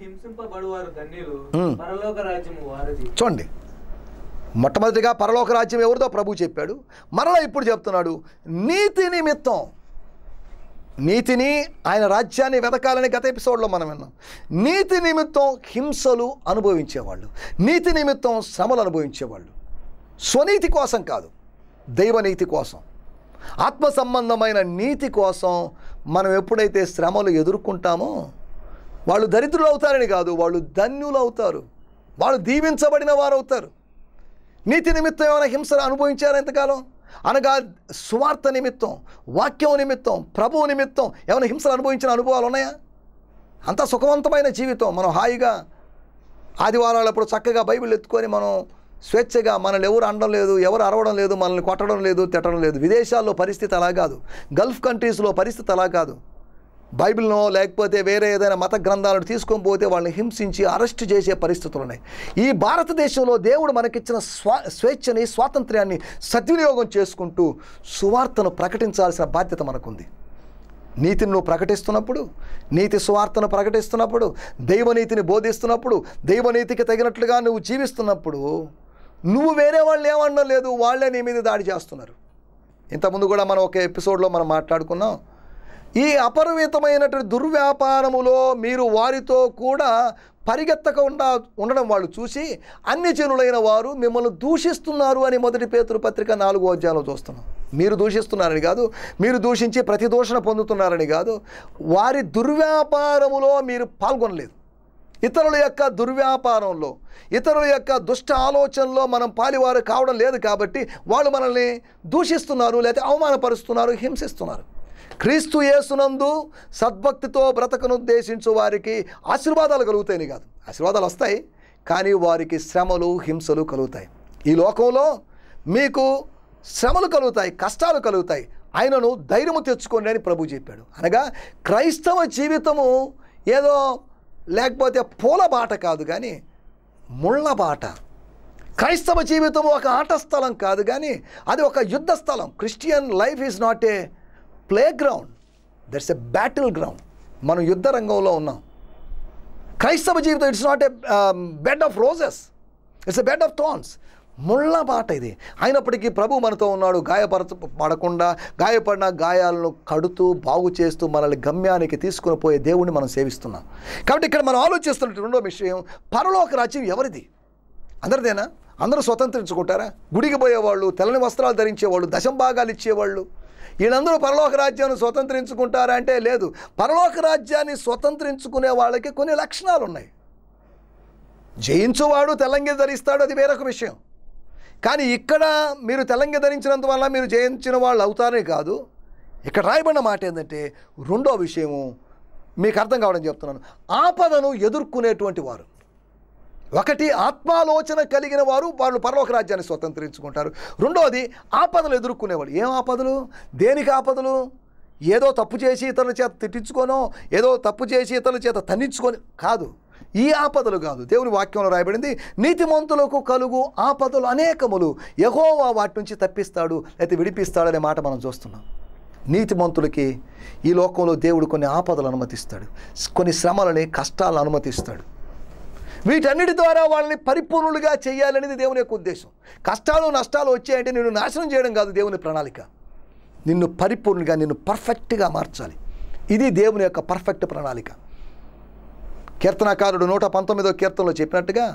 చూడండి, మొట్టమొదటిగా పరలోక రాజ్యం ఎవరిదో ప్రభు చెప్పాడు, మరలా ఇప్పుడు చెప్తున్నాడు నీతి నిమిత్తం. నీతిని, ఆయన రాజ్యాన్ని వెతకాలని గత ఎపిసోడ్లో మనం విన్నాం. నీతి నిమిత్తం హింసలు అనుభవించేవాళ్ళు, నీతి నిమిత్తం శ్రమలు అనుభవించేవాళ్ళు, స్వనీతి కోసం కాదు, దైవనీతి కోసం, ఆత్మ సంబంధమైన నీతి కోసం మనం ఎప్పుడైతే శ్రమలు ఎదుర్కొంటామో వాళ్ళు దరిద్రులు అవుతారని కాదు, వాళ్ళు ధన్యులు అవుతారు, వాళ్ళు దీవించబడిన వారు అవుతారు. నీతి నిమిత్తం ఏమైనా హింసలు అనుభవించారు ఎంతకాలం అనగా సువార్త నిమిత్తం, వాక్యం నిమిత్తం, ప్రభువు నిమిత్తం ఏమైనా హింసలు అనుభవించిన అనుభవాలు ఉన్నాయా? అంత సుఖవంతమైన జీవితం. మనం హాయిగా ఆదివారాలప్పుడు చక్కగా బైబిల్ ఎత్తుకొని మనం స్వేచ్ఛగా, మనల్ని ఎవరు అనడం లేదు, ఎవరు అరవడం లేదు, మనల్ని కొట్టడం లేదు, తిట్టడం లేదు. విదేశాల్లో పరిస్థితి అలా కాదు, గల్ఫ్ కంట్రీస్లో పరిస్థితి అలా కాదు. బైబిల్నో లేకపోతే వేరే ఏదైనా మత గ్రంథాలను తీసుకొని పోతే వాళ్ళని హింసించి అరెస్ట్ చేసే పరిస్థితులు ఉన్నాయి. ఈ భారతదేశంలో దేవుడు మనకిచ్చిన స్వా స్వేచ్ఛని, స్వాతంత్ర్యాన్ని సద్వినియోగం చేసుకుంటూ సువార్తను ప్రకటించాల్సిన బాధ్యత మనకుంది. నీతిని నువ్వు ప్రకటిస్తున్నప్పుడు, నీతి సువార్తను ప్రకటిస్తున్నప్పుడు, దైవనీతిని బోధిస్తున్నప్పుడు, దైవనీతికి తగినట్లుగా నువ్వు జీవిస్తున్నప్పుడు నువ్వు వేరే వాళ్ళు ఏమనడం లేదు, వాళ్ళే నీ మీద దాడి చేస్తున్నారు. ఇంతకుముందు కూడా మనం ఒక ఎపిసోడ్లో మనం మాట్లాడుకున్నాం, ఈ అపరిమితమైనటువంటి దుర్వ్యాపారములో మీరు వారితో కూడా పరిగెత్తకుండా ఉండడం వాళ్ళు చూసి అన్ని జనులైన వారు మిమ్మల్ని దూషిస్తున్నారు అని మొదటి పేతురు పత్రిక నాలుగో అధ్యాయంలో చూస్తున్నాం. మీరు దూషిస్తున్నారని కాదు, మీరు దూషించి ప్రతి దూషణ పొందుతున్నారని కాదు, వారి దుర్వ్యాపారములో మీరు పాల్గొనలేదు. ఇతరుల యొక్క దుర్వ్యాపారంలో, ఇతరుల యొక్క దుష్ట ఆలోచనలో మనం పాలివారు కావడం లేదు కాబట్టి వాళ్ళు మనల్ని దూషిస్తున్నారు, లేకపోతే అవమానపరుస్తున్నారు, హింసిస్తున్నారు. క్రీస్తు యేసునందు సద్భక్తితో బ్రతకను ఉద్దేశించు వారికి ఆశీర్వాదాలు కలుగుతాయని కాదు, ఆశీర్వాదాలు వస్తాయి, కానీ వారికి శ్రమలు హింసలు కలుగుతాయి. ఈ లోకంలో మీకు శ్రమలు కలుగుతాయి, కష్టాలు కలుగుతాయి, ఆయనను ధైర్యము తెచ్చుకోండి అని ప్రభు చెప్పాడు. అనగా క్రైస్తవ జీవితము ఏదో లేకపోతే పూల బాట కాదు కానీ ముళ్ళ బాట. క్రైస్తవ జీవితం ఒక ఆట స్థలం కాదు కానీ అది ఒక యుద్ధ స్థలం. Christian life is not a playground, that's a battleground. మనం యుద్ధ రంగంలో ఉన్నాం. క్రైస్తవ జీవితం it's not a bed of roses, it's a bed of thorns. ముళ్ళ బాట ఇది. అయినప్పటికీ ప్రభు మనతో ఉన్నాడు. గాయపరచ పడకుండా గాయపడిన గాయాలను కడుతూ బాగు చేస్తూ మనల్ని గమ్యానికి తీసుకుని పోయే దేవుణ్ణి మనం సేవిస్తున్నాం. కాబట్టి ఇక్కడ మనం ఆలోచిస్తున్నట్టు రెండో విషయం, పరలోక రాజ్యం ఎవరిది? అందరిదేనా? అందరూ స్వతంత్రించుకుంటారా? గుడికి పోయేవాళ్ళు, తెల్లని వస్త్రాలు ధరించేవాళ్ళు, దశం భాగాలు ఇచ్చేవాళ్ళు, వీళ్ళందరూ పరలోక రాజ్యాన్ని స్వతంత్రించుకుంటారా అంటే లేదు. పరలోక రాజ్యాన్ని స్వతంత్రించుకునే వాళ్ళకి కొన్ని లక్షణాలు ఉన్నాయి. జయించువాడు తెల్లంగి ధరిస్తాడు, అది వేరొక విషయం. కానీ ఇక్కడ మీరు తెల్లంగి ధరించినంత వల్ల మీరు జయించిన వాళ్ళు అవుతారే కాదు. ఇక్కడ రాయబడిన మాట ఏంటంటే రెండో విషయము మీకు అర్థం కావడం చెప్తున్నాను. ఆపదను ఎదుర్కొనేటువంటి వారు. ఒకటి ఆత్మాలోచన కలిగిన వారు వాళ్ళు పరలోక రాజ్యాన్ని స్వతంత్రించుకుంటారు. రెండోది ఆపదలు ఎదుర్కొనేవాళ్ళు. ఏం ఆపదలు? దేనికి ఆపదలు? ఏదో తప్పు చేసి ఇతరుల చేత తిట్టించుకోనో, ఏదో తప్పు చేసి ఇతరుల చేత తన్నించుకొని కాదు. ఈ ఆపదలు కాదు. దేవుని వాక్యంలో రాయబడింది, నీతిమంతులకు కలుగు ఆపదలు అనేకములు, యెహోవా వాటి నుంచి తప్పిస్తాడు లేకపోతే విడిపిస్తాడనే మాట మనం చూస్తున్నాం. నీతిమంతులకి ఈ లోకంలో దేవుడు కొన్ని ఆపదలు అనుమతిస్తాడు, కొన్ని శ్రమలని, కష్టాలను అనుమతిస్తాడు. వీటన్నిటి ద్వారా వాళ్ళని పరిపూర్ణులుగా చేయాలనేది దేవుని యొక్క ఉద్దేశం. కష్టాలు నష్టాలు వచ్చాయంటే నిన్ను నాశనం చేయడం కాదు దేవుని ప్రణాళిక. నిన్ను పరిపూర్ణంగా, నిన్ను పర్ఫెక్ట్గా మార్చాలి. ఇది దేవుని యొక్క పర్ఫెక్ట్ ప్రణాళిక. కీర్తనకారుడు నూట పంతొమ్మిదో కీర్తనలో చెప్పినట్టుగా,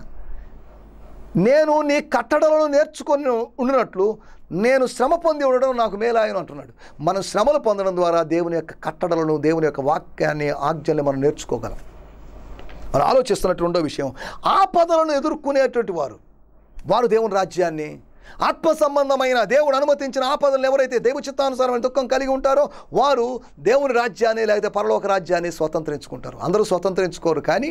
నేను నీ కట్టడలను నేర్చుకొని ఉండినట్లు నేను శ్రమ పొంది ఉండడం నాకు మేలాయను అంటున్నాడు. మనం శ్రమలు పొందడం ద్వారా దేవుని యొక్క కట్టడలను, దేవుని యొక్క వాక్యాన్ని, ఆజ్ఞల్ని మనం నేర్చుకోగలం. మనం ఆలోచిస్తున్నట్టు రెండో విషయం, ఆపదలను ఎదుర్కొనేటువంటి వారు వారు దేవుని రాజ్యాన్ని, ఆత్మ సంబంధమైన దేవుడు అనుమతించిన ఆపదలను ఎవరైతే దైవ చిత్తానుసారమైన దుఃఖం కలిగి ఉంటారో వారు దేవుని రాజ్యాన్ని లేకపోతే పరలోక రాజ్యాన్ని స్వతంత్రించుకుంటారు. అందరూ స్వతంత్రించుకోరు, కానీ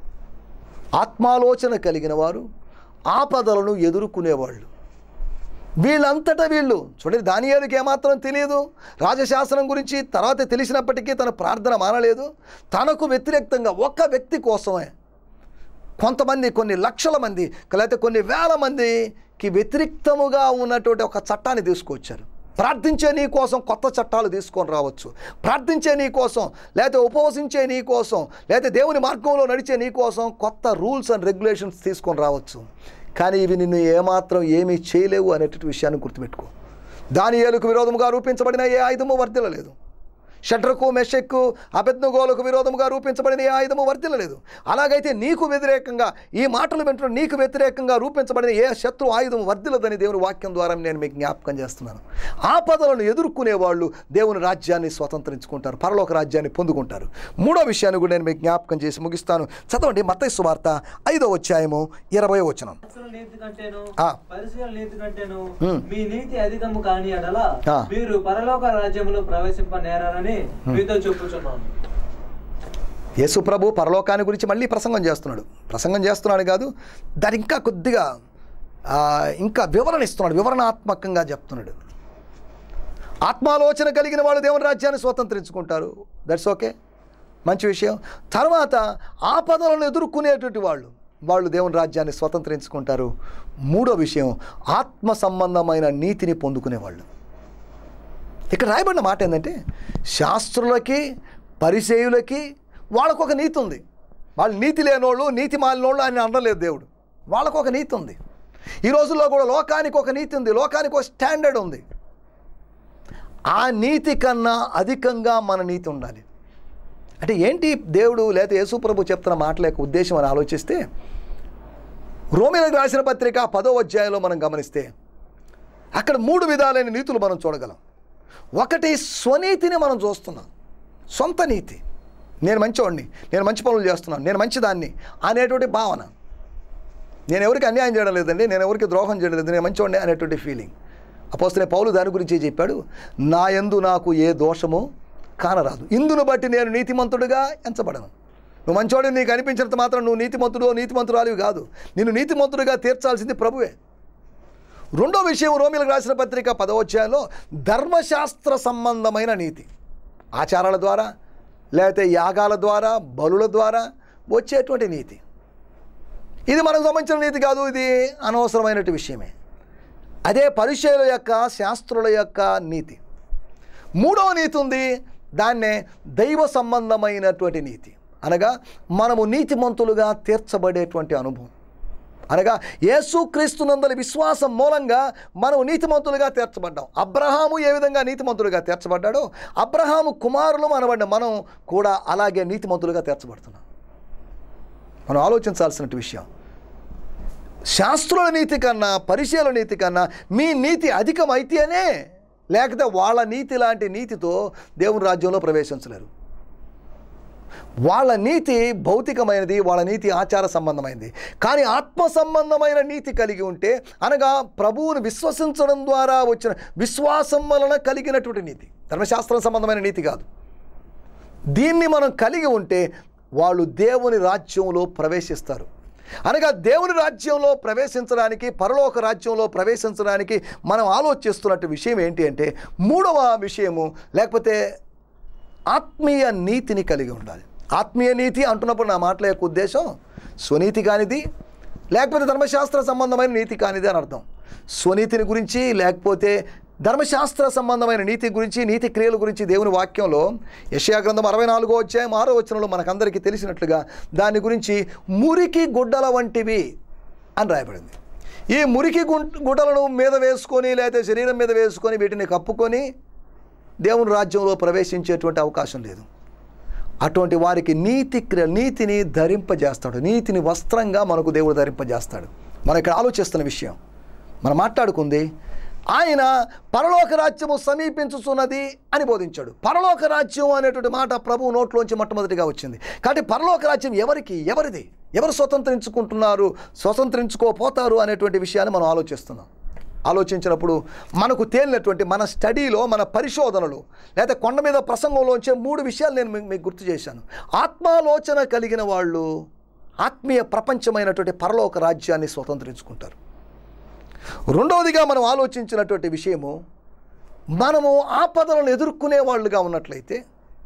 ఆత్మాలోచన కలిగిన వారు ఆపదలను ఎదుర్కొనేవాళ్ళు. వీళ్ళంతటా వీళ్ళు చూడండి, దానియేలుకి ఏమాత్రం తెలియదు రాజశాసనం గురించి. తర్వాత తెలిసినప్పటికీ తన ప్రార్థన మానలేదు. తనకు వ్యతిరేకంగా ఒక్క వ్యక్తి కోసమే కొంతమంది, కొన్ని లక్షల మంది లేకపోతే కొన్ని వేల మందికి వ్యతిరేక్తముగా ఉన్నటువంటి ఒక చట్టాన్ని తీసుకొచ్చారు. ప్రార్థించే నీ కోసం కొత్త చట్టాలు తీసుకొని రావచ్చు, ప్రార్థించే నీ కోసం లేకపోతే ఉపవసించే నీ కోసం లేకపోతే దేవుని మార్గంలో నడిచే నీ కోసం కొత్త రూల్స్ అండ్ రెగ్యులేషన్స్ తీసుకొని రావచ్చు. కానీ ఇవి నిన్ను ఏమాత్రం ఏమీ చేయలేవు అనేటువంటి విషయాన్ని గుర్తుపెట్టుకో. దానియేలుకు విరోధముగా రూపించబడిన ఏ ఆయుధము వర్ధిల్లలేదు. షడ్రకు, మెషక్కు, అబేద్నెగోలకు విరోధముగా రూపించబడిన ఏ ఆయుధము వర్ధిల్లలేదు. అలాగైతే నీకు వ్యతిరేకంగా, ఈ మాటలు వింటున్న నీకు వ్యతిరేకంగా రూపించబడిన ఏ శత్రు ఆయుధం వర్ధిల్లదని దేవుని వాక్యం ద్వారా నేను మీకు జ్ఞాపకం చేస్తున్నాను. ఆపదలను ఎదుర్కొనే వాళ్ళు దేవుని రాజ్యాన్ని స్వతంత్రించుకుంటారు, పరలోక రాజ్యాన్ని పొందుకుంటారు. మూడో విషయాన్ని కూడా నేను మీకు జ్ఞాపకం చేసి ముగిస్తాను. చదవండి మత్తయి సువార్త ఐదో అధ్యాయము ఇరవై వచనం. నీతి కంటేను ఆ. పరిసయ్యుల నీతి కంటేను ఉమ్. మీ నీతి అధికము కాని ఎడల ఆ. మీరు పరలోక రాజ్యములో ప్రవేశింపనేరని మీతో చెప్పుచున్నాను. యేసు ప్రభు పరలోకాన్ని గురించి మళ్ళీ ప్రసంగం చేస్తున్నాడు. ప్రసంగం చేస్తున్నాడు కాదు, దాని ఇంకా కొద్దిగా ఆ, ఇంకా వివరణ ఇస్తున్నాడు, వివరణాత్మకంగా చెప్తున్నాడు. ఆత్మాలోచన కలిగిన వాళ్ళు దేవుని రాజ్యాన్ని స్వతంత్రించుకుంటారు, దట్స్ ఓకే, మంచి విషయం. తర్వాత ఆపదలను ఎదుర్కొనేటువంటి వాళ్ళు వాళ్ళు దేవుని రాజ్యాన్ని స్వతంత్రించుకుంటారు. మూడో విషయం, ఆత్మ సంబంధమైన నీతిని పొందుకునేవాళ్ళు. ఇక్కడ రాయబడిన మాట ఏంటంటే, శాస్త్రులకి, పరిసేయులకి వాళ్ళకు ఒక నీతి ఉంది. వాళ్ళు నీతి లేనోళ్ళు, నీతి మాలినోళ్ళు అని అనలేదు దేవుడు. వాళ్ళకు ఒక నీతి ఉంది. ఈ రోజుల్లో కూడా లోకానికి ఒక నీతి ఉంది, లోకానికి ఒక స్టాండర్డ్ ఉంది. ఆ నీతి కన్నా అధికంగా మన నీతి ఉండాలి. అంటే ఏంటి దేవుడు లేదా యేసు ప్రభు చెప్తున్న మాటల యొక్క ఉద్దేశం అని ఆలోచిస్తే, రోమీయులకు రాసిన పత్రిక పదో అధ్యాయంలో మనం గమనిస్తే అక్కడ మూడు విధాలైన నీతులు మనం చూడగలం. ఒకటి, స్వనీతిని మనం చూస్తున్నాం, సొంత నీతి. నేను మంచివాడిని, నేను మంచి పనులు చేస్తున్నాను, నేను మంచిదాన్ని అనేటువంటి భావన. నేను ఎవరికి అన్యాయం చేయడం లేదండి, నేను ఎవరికి ద్రోహం చేయడం లేదు, నేను మంచివాడిని అనేటువంటి ఫీలింగ్. అపోస్తలుడైన పౌలు దాని గురించి చెప్పాడు, నా యందు నాకు ఏ దోషము కానరాదు. ఇందును బట్టి నేను నీతిమంతుడిగా ఎంచబడను. నువ్వు మంచోడు నీకు అనిపించినంత మాత్రం నువ్వు నీతిమంతుడు నీతిమంతురాలివి కాదు. నిన్ను నీతిమంతుడిగా తీర్చాల్సింది ప్రభువే. రెండో విషయం, రోమీలకు రాసిన పత్రిక పదవ అధ్యాయంలో ధర్మశాస్త్ర సంబంధమైన నీతి, ఆచారాల ద్వారా లేకపోతే యాగాల ద్వారా బలుల ద్వారా వచ్చేటువంటి నీతి. ఇది మనకు సంబంధించిన నీతి కాదు, ఇది అనవసరమైనటువంటి విషయమే. అదే పరిచయుల యొక్క శాస్త్రుల యొక్క నీతి. మూడవ నీతి ఉంది, దాన్నే దైవ సంబంధమైనటువంటి నీతి, అనగా మనము నీతిమంతులుగా తీర్చబడేటువంటి అనుభవం. అనగా యేసుక్రీస్తునందలి విశ్వాసం మూలంగా మనం నీతిమంతులుగా తీర్చబడ్డాం. అబ్రహాము ఏ విధంగా నీతిమంతులుగా తీర్చబడ్డాడో అబ్రహాము కుమారులు అనబడిన మనం కూడా అలాగే నీతిమంతులుగా తీర్చబడుతున్నాం. మనం ఆలోచించాల్సిన విషయం, శాస్త్రుల నీతి కన్నా పరిచయుల నీతి కన్నా మీ నీతి అధికమైతేనే, లేకపోతే వాళ్ళ నీతి లాంటి నీతితో దేవుని రాజ్యంలో ప్రవేశించలేరు. వాళ్ళ నీతి భౌతికమైనది, వాళ్ళ నీతి ఆచార సంబంధమైనది. కానీ ఆత్మ సంబంధమైన నీతి కలిగి ఉంటే, అనగా ప్రభువును విశ్వసించడం ద్వారా వచ్చిన విశ్వాసం వలన కలిగినటువంటి నీతి, ధర్మశాస్త్రం సంబంధమైన నీతి కాదు. దీన్ని మనం కలిగి ఉంటే వాళ్ళు దేవుని రాజ్యంలో ప్రవేశిస్తారు. అనగా దేవుని రాజ్యంలో ప్రవేశించడానికి, పరలోక రాజ్యంలో ప్రవేశించడానికి మనం ఆలోచిస్తున్నట్టు విషయం ఏంటి అంటే, మూడవ విషయము లేకపోతే ఆత్మీయ నీతిని కలిగి ఉండాలి. ఆత్మీయ నీతి అంటున్నప్పుడు నా మాటల యొక్క ఉద్దేశం స్వనీతి కానిది, లేకపోతే ధర్మశాస్త్ర సంబంధమైన నీతి కానిది అని అర్థం. స్వనీతిని గురించి లేకపోతే ధర్మశాస్త్ర సంబంధమైన నీతి గురించి, నీతి క్రియల గురించి దేవుని వాక్యంలో యెషయా గ్రంథం అరవై నాలుగో అధ్యాయం ఆరో వచనంలో మనకందరికీ తెలిసినట్లుగా దాని గురించి మురికి గుడ్డల వంటివి అని రాయబడింది. ఈ మురికి గుడ్డలను మీద వేసుకొని లేకపోతే శరీరం మీద వేసుకొని వీటిని కప్పుకొని దేవుని రాజ్యంలో ప్రవేశించేటువంటి అవకాశం లేదు. అటువంటి వారికి నీతి క్రియ నీతిని ధరింపజేస్తాడు. నీతిని వస్త్రంగా మనకు దేవుడు ధరింపజేస్తాడు. మనం ఇక్కడ ఆలోచిస్తున్న విషయం, మనం మాట్లాడుకుంది, ఆయన పరలోక రాజ్యము సమీపించుతున్నది అని బోధించాడు. పరలోక రాజ్యం అనేటువంటి మాట ప్రభువు నోట్లోంచి మొట్టమొదటిగా వచ్చింది. కాబట్టి పరలోక రాజ్యం ఎవరికి, ఎవరిది, ఎవరు స్వతంత్రించుకుంటున్నారు, స్వతంత్రించుకోపోతారు అనేటువంటి విషయాన్ని మనం ఆలోచిస్తున్నాం. ఆలోచించినప్పుడు మనకు తేలినటువంటి మన స్టడీలో, మన పరిశోధనలు లేదా కొండ మీద ప్రసంగంలోంచే మూడు విషయాలు నేను మీకు గుర్తు చేశాను. ఆత్మాలోచన కలిగిన వాళ్ళు ఆత్మీయ ప్రపంచమైనటువంటి పరలోక రాజ్యాన్ని స్వతంత్రించుకుంటారు. రెండవదిగా మనం ఆలోచించినటువంటి విషయము, మనము ఆపదలను ఎదుర్కొనే వాళ్ళుగా ఉన్నట్లయితే,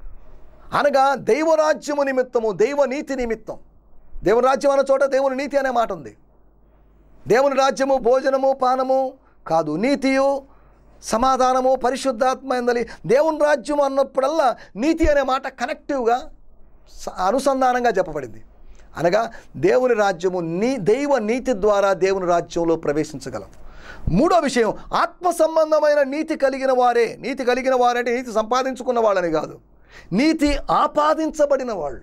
అనగా దైవరాజ్యము నిమిత్తము, దైవ నీతి నిమిత్తం, దేవుని రాజ్యం అన్న చోట దేవుని నీతి అనే మాట ఉంది. దేవుని రాజ్యము భోజనము పానము కాదు, నీతియు సమాధానము పరిశుద్ధాత్మ ఎందలి. దేవుని రాజ్యం అన్నప్పుడల్లా నీతి అనే మాట కనెక్టివ్గా అనుసంధానంగా చెప్పబడింది. అనగా దేవుని రాజ్యము నీ దైవ నీతి ద్వారా దేవుని రాజ్యంలో ప్రవేశించగలం. మూడో విషయం, ఆత్మ సంబంధమైన నీతి కలిగిన వారే. నీతి కలిగిన వారంటే నీతి సంపాదించుకున్న వాళ్ళని కాదు, నీతి ఆపాదించబడిన వాళ్ళు.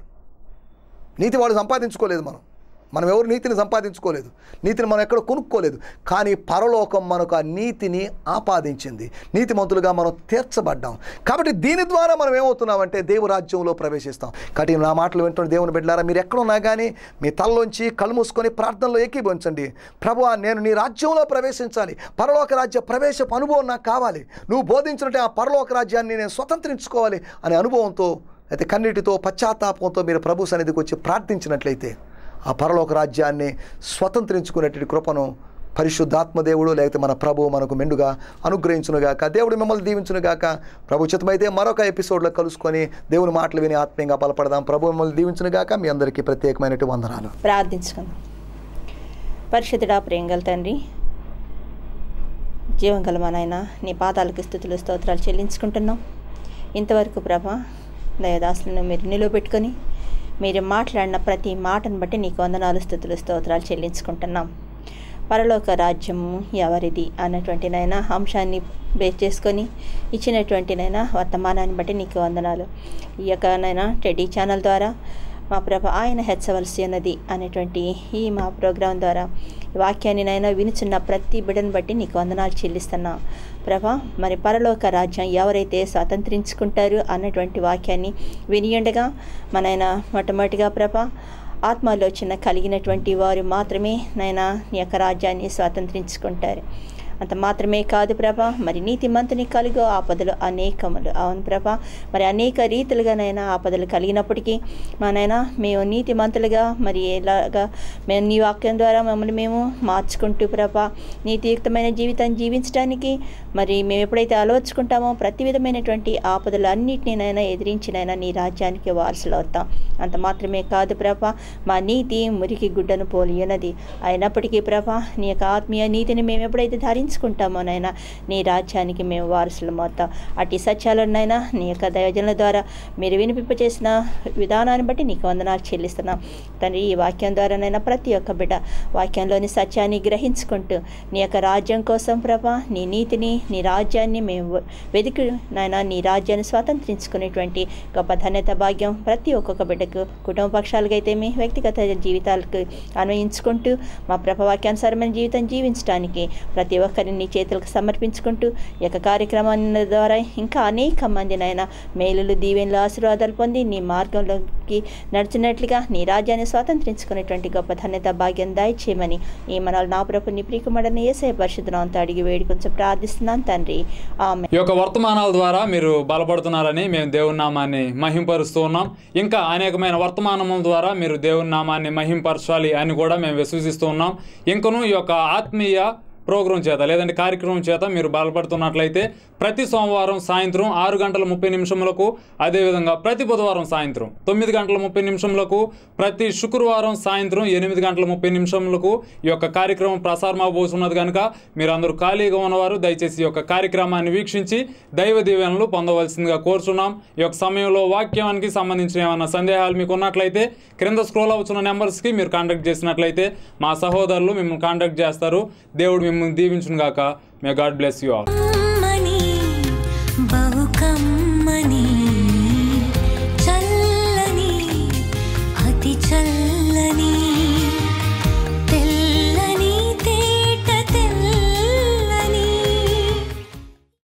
నీతి వాళ్ళు సంపాదించుకోలేదు, మనం మనం ఎవరు నీతిని సంపాదించుకోలేదు, నీతిని మనం ఎక్కడ కొనుక్కోలేదు. కానీ పరలోకం మనకు ఆ నీతిని ఆపాదించింది. నీతిమంతులుగా మనం తీర్చబడ్డాం. కాబట్టి దీని ద్వారా మనం ఏమవుతున్నామంటే దేవు రాజ్యంలో ప్రవేశిస్తాం. కాబట్టి నా మాటలు వింటున్న దేవుని బిడ్డలారా, మీరు ఎక్కడున్నా కానీ మీ తలలోంచి కళ్ళు మూసుకొని ప్రార్థనలో ఏకీభవించండి. ప్రభువా, నేను నీ రాజ్యంలో ప్రవేశించాలి, పరలోక రాజ్య ప్రవేశపు అనుభవం నాకు కావాలి, నువ్వు బోధించినట్టే ఆ పరలోక రాజ్యాన్ని నేను స్వతంత్రించుకోవాలి అనే అనుభవంతో, అయితే కన్నీటితో పశ్చాత్తాపంతో మీరు ప్రభు సన్నిధికి వచ్చి ప్రార్థించినట్లయితే ఆ పరలోక రాజ్యాన్ని స్వతంత్రించుకునేటువంటి కృపను పరిశుద్ధాత్మదేవుడు లేకపోతే మన ప్రభు మనకు మెండుగా అనుగ్రహించునుగాక. దేవుడు మిమ్మల్ని దీవించునుగాక. ప్రభు చిత్తమైతే మరొక ఎపిసోడ్లో కలుసుకొని దేవుని మాటలు విని ఆత్మీయంగా బలపడదాం. ప్రభు మిమ్మల్ని దీవించునుగాక. మీ అందరికీ ప్రత్యేకమైనటువంటి వందనాలు. ప్రార్థించుకుందాం. పరిశుద్ధుడా, ప్రేమగల తండ్రి, జీవంగల మా నాయన, నీ పాదాలకు స్తుతులు స్తోత్రాలు చెల్లించుకుంటున్నాం. ఇంతవరకు ప్రభా దయదాసులను మీరు నిలబెట్టుకొని మీరు మాట్లాడిన ప్రతి మాటను బట్టి నీకు వందనాలు స్తుతులు స్తోత్రాలు చెల్లించుకుంటున్నాం. పరలోక రాజ్యము ఎవరిది అన్నటువంటి నైనా అంశాన్ని బేస్ చేసుకొని ఇచ్చినటువంటి నైనా వర్తమానాన్ని బట్టి నీకు వందనాలు. ఈ యొక్క నైనా టెడీ ఛానల్ ద్వారా మా ప్రభ ఆయన హెచ్చవలసి ఉన్నది అనేటువంటి ఈ మా ప్రోగ్రాం ద్వారా వాక్యాన్ని నైనా వినుచున్న ప్రతి బిడ్డను బట్టి నీకు వందనాలు చెల్లిస్తున్నా ప్రభ. మరి పరలోక రాజ్యం ఎవరైతే స్వాతంత్రించుకుంటారు అన్నటువంటి వాక్యాన్ని వినియుండగా మనైనా మొట్టమొదటిగా ప్రభ ఆత్మాలోచన కలిగినటువంటి వారు మాత్రమే నైనా నీ యొక్క రాజ్యాన్ని స్వాతంత్రించుకుంటారు. అంత మాత్రమే కాదు ప్రభా, మరి నీతిమంతుని కలుగు ఆపదలు అనేకములు. అవును ప్రభా, మరి అనేక రీతులుగానైనా ఆపదలు కలిగినప్పటికీ మా నాయన మేము నీతిమంతులుగా మరి ఎలాగా మేము నీ వాక్యం ద్వారా మమ్మల్ని మేము మార్చుకుంటూ ప్రభా నీతియుక్తమైన జీవితాన్ని జీవించడానికి మరి మేము ఎప్పుడైతే ఆలోచుకుంటామో ప్రతి విధమైనటువంటి ఆపదలు అన్నిటినైనా ఎదిరించినైనా నీ రాజ్యానికి వారసులు అవుతాం. అంత మాత్రమే కాదు ప్రభా, మా నీతి మురికి గుడ్డను పోలి ఉన్నది. అయినప్పటికీ ప్రభా నీ యొక్క ఆత్మీయ నీతిని మేము ఎప్పుడైతే ధరించుకుంటామో నైనా నీ రాజ్యానికి మేము వారసులం అవుతాం. అట్టి సత్యాలనైనా నీ యొక్క దైవజనుల ద్వారా మీరు వినిపింపచేసిన విధానాన్ని బట్టి నీకు వందనాలు చెల్లిస్తున్నాం తండ్రి. ఈ వాక్యం ద్వారానైనా ప్రతి ఒక్క బిడ్డ వాక్యంలోని సత్యాన్ని గ్రహించుకుంటూ నీ యొక్క రాజ్యం కోసం ప్రభా నీ నీతిని నీ రాజ్యాన్ని మేము వెతికి నాయన నీ రాజ్యాన్ని స్వాతంత్రించుకునేటువంటి గొప్ప ధన్యత భాగ్యం ప్రతి ఒక్కొక్క బిడ్డకు కుటుంబ పక్షాలుగా అయితే మీ వ్యక్తిగత జీవితాలకు అన్వయించుకుంటూ మా ప్రభావాక్యానుసారమైన జీవితం జీవించడానికి ప్రతి ఒక్కరిని నీ చేతులకు సమర్పించుకుంటూ ఈ యొక్క కార్యక్రమాన్ని ద్వారా ఇంకా అనేక మందినైనా మేలులు దీవెనలు ఆశీర్వాదాలు పొంది నీ మార్గంలోకి నడిచినట్లుగా నీ రాజ్యాన్ని స్వాతంత్రించుకునేటువంటి గొప్ప ధన్యత భాగ్యం దయచేయమని ఈ మనల్ని నా ప్రభు నీ ప్రియకుమారుడైన యేసయ్య పరిశుద్ధ నామముతో అడిగి వేడి కొంచెం ప్రార్థిస్తున్నాను తండ్రి, ఆమేన్. ఈ యొక్క వర్తమానాల ద్వారా మీరు బలపడుతున్నారని మేము దేవుని నామాన్ని మహింపరుస్తూ ఉన్నాం. ఇంకా అనేకమైన వర్తమానముల ద్వారా మీరు దేవుని నామాన్ని మహింపరచాలి అని కూడా మేము విశ్వసిస్తూ ఉన్నాం. ఇంకను ఈ యొక్క ఆత్మీయ ప్రోగ్రాం చేత లేదంటే కార్యక్రమం చేత మీరు బలపడుతున్నట్లయితే ప్రతి సోమవారం సాయంత్రం ఆరు గంటల ముప్పై నిమిషములకు, అదేవిధంగా ప్రతి బుధవారం సాయంత్రం తొమ్మిది గంటల ముప్పై నిమిషములకు, ప్రతి శుక్రవారం సాయంత్రం ఎనిమిది గంటల ముప్పై నిమిషములకు ఈ యొక్క కార్యక్రమం ప్రసారం అవబోతున్నది కనుక మీరందరూ ఖాళీగా ఉన్నవారు దయచేసి ఈ యొక్క కార్యక్రమాన్ని వీక్షించి దైవ దీవెనలు పొందవలసిందిగా కోరుచున్నాం. ఈ యొక్క సమయంలో వాక్యానికి సంబంధించిన ఏమైనా సందేహాలు మీకు ఉన్నట్లయితే క్రింద స్క్రోల్ అవుతున్న నెంబర్స్కి మీరు కాంటాక్ట్ చేసినట్లయితే మా సహోదరులు మిమ్మల్ని కాంటాక్ట్ చేస్తారు. దేవుడు మిమ్మల్ని దీవించును గాక. May God bless you all. చల్లని అతి చల్ల